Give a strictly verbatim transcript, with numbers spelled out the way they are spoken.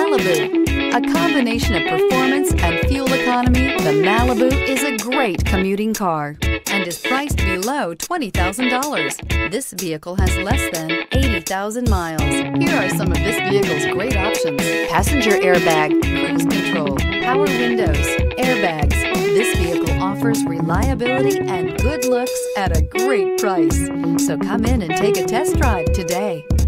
Malibu. A combination of performance and fuel economy, the Malibu is a great commuting car and is priced below twenty thousand dollars. This vehicle has less than eighty thousand miles. Here are some of this vehicle's great options: passenger airbag, cruise control, power windows, airbags. This vehicle offers reliability and good looks at a great price. So come in and take a test drive today.